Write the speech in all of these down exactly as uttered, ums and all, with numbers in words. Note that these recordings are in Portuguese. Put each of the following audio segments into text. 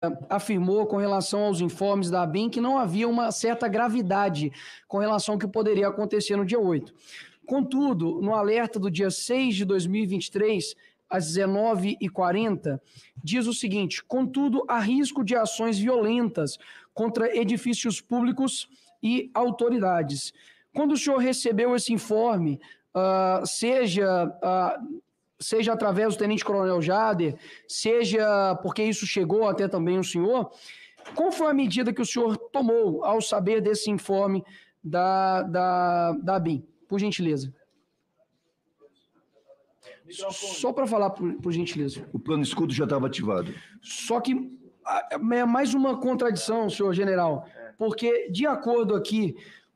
afirmou com relação aos informes da ABIN que não havia uma certa gravidade com relação ao que poderia acontecer no dia oito. Contudo, no alerta do dia seis de dois mil e vinte e três, às dezenove e quarenta, diz o seguinte: contudo, há risco de ações violentas contra edifícios públicos e autoridades. Quando o senhor recebeu esse informe, uh, seja... Uh, seja através do tenente-coronel Jader, seja porque isso chegou até também o senhor, qual foi a medida que o senhor tomou ao saber desse informe da, da, da ABIN? Por gentileza. Só para falar, por, por gentileza. O plano escudo já estava ativado. Só que é mais uma contradição, senhor general, porque de acordo aqui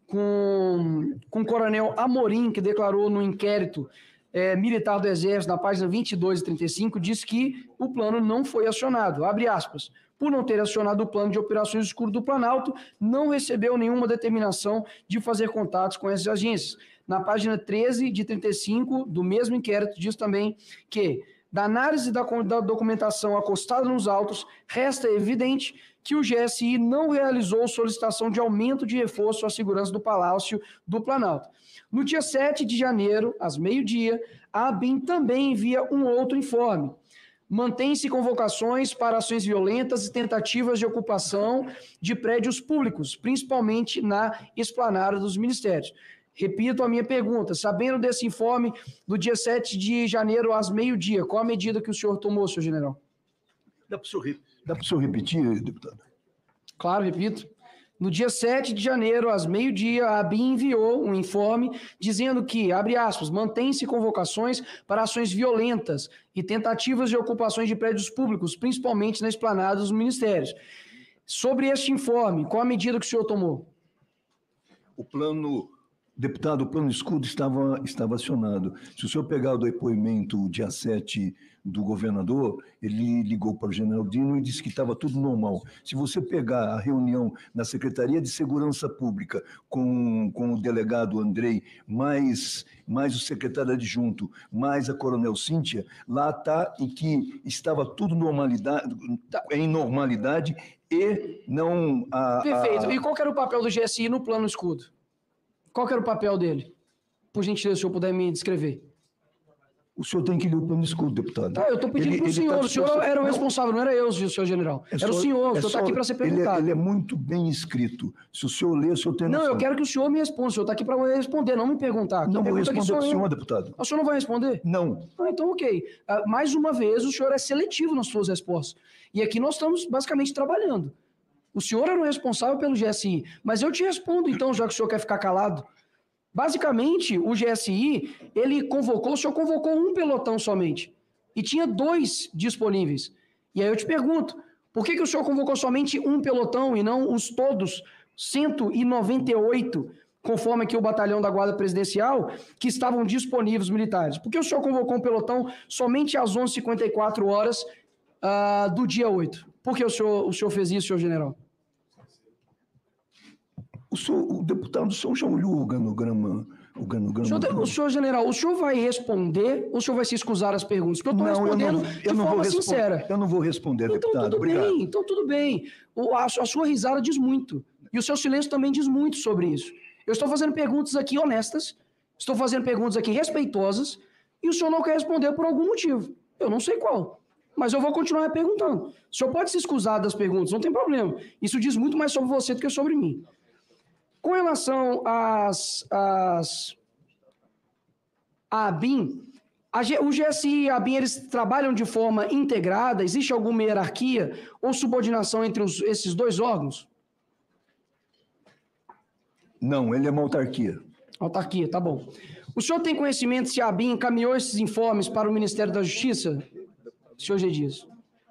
com, com o coronel Amorim, que declarou no inquérito É, militar do Exército, na página vinte e dois e trinta e cinco, diz que o plano não foi acionado, abre aspas, por não ter acionado o plano de operações escuro do Planalto, não recebeu nenhuma determinação de fazer contatos com essas agências. Na página treze de trinta e cinco do mesmo inquérito, diz também que, da análise da, da documentação acostada nos autos, resta evidente que o G S I não realizou solicitação de aumento de reforço à segurança do Palácio do Planalto. No dia sete de janeiro, às meio-dia, a ABIN também envia um outro informe. Mantém-se convocações para ações violentas e tentativas de ocupação de prédios públicos, principalmente na esplanada dos ministérios. Repito a minha pergunta, sabendo desse informe do dia sete de janeiro às meio-dia, qual a medida que o senhor tomou, senhor general? Dá para o senhor, dá para o senhor repetir, deputado? Claro, repito. No dia sete de janeiro, às meio-dia, a ABIN enviou um informe dizendo que, abre aspas, mantém-se convocações para ações violentas e tentativas de ocupações de prédios públicos, principalmente na esplanada dos ministérios. Sobre este informe, qual a medida que o senhor tomou? O plano... Deputado, o plano escudo estava, estava acionado. Se o senhor pegar o depoimento dia sete do governador, ele ligou para o general Dino e disse que estava tudo normal. Se você pegar a reunião na Secretaria de Segurança Pública com, com o delegado Andrei, mais, mais o secretário adjunto, mais a coronel Cíntia, lá está em que estava tudo normalidade, em normalidade e não... A, Perfeito. A... E qual que era o papel do G S I no plano escudo? Qual que era o papel dele? Por gentileza, se o senhor puder me descrever. O senhor tem que ler o plano escudo, deputado. Tá, eu estou pedindo para o senhor. Tá... O senhor era o responsável, não era eu, senhor general. É era só, o senhor, o é senhor está aqui para ser perguntado. Ele é, ele é muito bem escrito. Se o senhor ler, o senhor tem noção. Não, eu quero que o senhor me responda. O senhor está aqui para responder, não me perguntar. Não vou responder para o senhor, eu. deputado. O senhor não vai responder? Não. Ah, então, ok. Uh, mais uma vez, o senhor é seletivo nas suas respostas. E aqui nós estamos basicamente trabalhando. O senhor era o responsável pelo G S I, mas eu te respondo, então, já que o senhor quer ficar calado. Basicamente, o G S I, ele convocou, o senhor convocou um pelotão somente, e tinha dois disponíveis. E aí eu te pergunto, por que que o senhor convocou somente um pelotão e não os todos, cento e noventa e oito, conforme aqui o batalhão da Guarda Presidencial, que estavam disponíveis militares? Por que o senhor convocou um pelotão somente às onze e cinquenta e quatro horas uh, do dia oito? Por que o senhor, o senhor fez isso, senhor general? O, senhor, o deputado, o senhor já olhou o organograma? O, organograma o, senhor, o senhor general, o senhor vai responder ou o senhor vai se escusar as perguntas? Porque eu estou respondendo eu não, eu de não forma vou sincera. Eu não vou responder, então, deputado. Tudo Obrigado. Bem, então tudo bem. O, a, a sua risada diz muito. E o seu silêncio também diz muito sobre isso. Eu estou fazendo perguntas aqui honestas, estou fazendo perguntas aqui respeitosas, e o senhor não quer responder por algum motivo. Eu não sei qual. Mas eu vou continuar perguntando. O senhor pode se excusar das perguntas, não tem problema. Isso diz muito mais sobre você do que sobre mim. Com relação às, às, à ABIN, a, o G S I e a ABIN, eles trabalham de forma integrada? Existe alguma hierarquia ou subordinação entre os, esses dois órgãos? Não, ele é uma autarquia. Autarquia, tá bom. O senhor tem conhecimento se a ABIN encaminhou esses informes para o Ministério da Justiça, senhor G. Dias?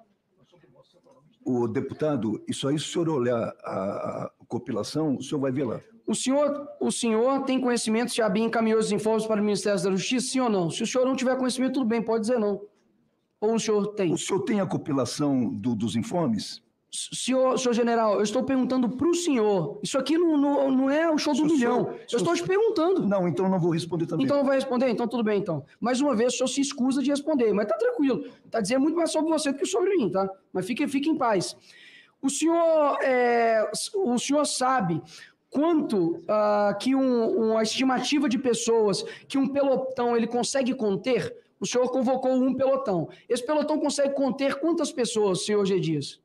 O deputado, isso aí, se o senhor olhar a, a compilação, o senhor vai ver lá. O senhor, o senhor tem conhecimento se a ABIN encaminhou os informes para o Ministério da Justiça, sim ou não? Se o senhor não tiver conhecimento, tudo bem, pode dizer não. Ou o senhor tem? O senhor tem a compilação do, dos informes? Senhor, senhor general, eu estou perguntando para o senhor. Isso aqui não, não, não é o show do milhão. Senhor, eu estou te perguntando. Não, então não vou responder também. Então não vai responder? Então tudo bem, então. Mais uma vez, o senhor se escusa de responder, mas tá tranquilo. Tá dizendo muito mais sobre você do que sobre mim, tá? Mas fique, fique em paz. O senhor, é, o senhor sabe quanto uh, que um, uma estimativa de pessoas que um pelotão ele consegue conter? O senhor convocou um pelotão. Esse pelotão consegue conter quantas pessoas, senhor G. Dias?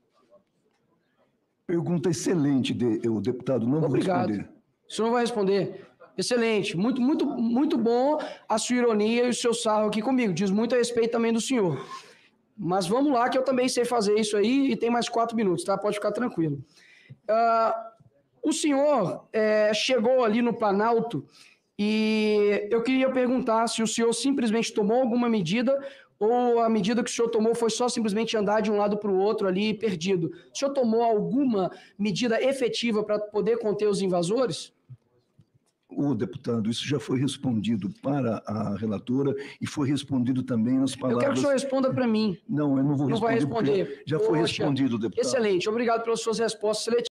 Pergunta excelente, de, o deputado. Não Obrigado. vou responder. O senhor não vai responder? Excelente. Muito, muito, muito bom a sua ironia e o seu sarro aqui comigo. Diz muito a respeito também do senhor. Mas vamos lá, que eu também sei fazer isso aí e tem mais quatro minutos, tá? Pode ficar tranquilo. Uh, o senhor é, chegou ali no Planalto e eu queria perguntar se o senhor simplesmente tomou alguma medida ou a medida que o senhor tomou foi só simplesmente andar de um lado para o outro ali perdido. O senhor tomou alguma medida efetiva para poder conter os invasores? O deputado, isso já foi respondido para a relatora e foi respondido também nas palavras... Eu quero que o senhor responda para mim. Não, eu não vou não responder. Vai responder. Já Poxa, foi respondido, deputado. Excelente. Obrigado pelas suas respostas seletivas.